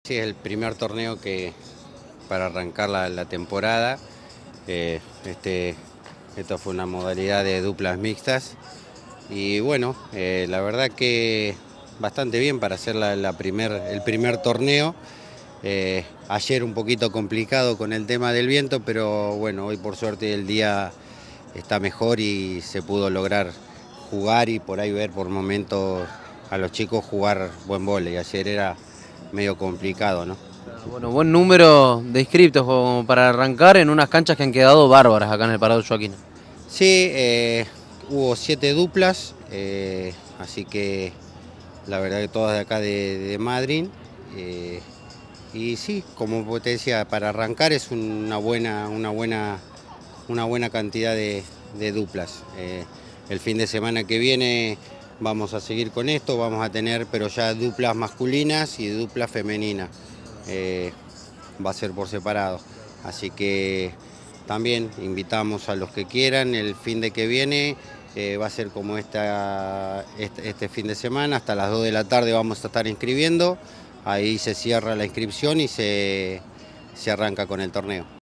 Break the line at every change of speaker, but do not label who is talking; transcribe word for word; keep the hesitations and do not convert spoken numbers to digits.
Sí, es el primer torneo que para arrancar la, la temporada. Eh, este, esto fue una modalidad de duplas mixtas y bueno, eh, la verdad que bastante bien para hacer la, la primer, el primer torneo. Eh, ayer un poquito complicado con el tema del viento, pero bueno, hoy por suerte el día está mejor y se pudo lograr jugar y por ahí ver por momentos a los chicos jugar buen vóley. Ayer era medio complicado, ¿no?
Bueno, buen número de inscriptos como para arrancar en unas canchas que han quedado bárbaras acá en el Parado Joaquín.
Sí, eh, hubo siete duplas, eh, así que la verdad que todas de acá de, de Madrid. Eh, y sí, como te decía, para arrancar es una buena, una buena, una buena cantidad de, de duplas. Eh, el fin de semana que viene vamos a seguir con esto, vamos a tener pero ya duplas masculinas y duplas femeninas. Eh, va a ser por separado. Así que también invitamos a los que quieran, el fin de que viene eh, va a ser como esta, este, este fin de semana, hasta las dos de la tarde vamos a estar inscribiendo, ahí se cierra la inscripción y se, se arranca con el torneo.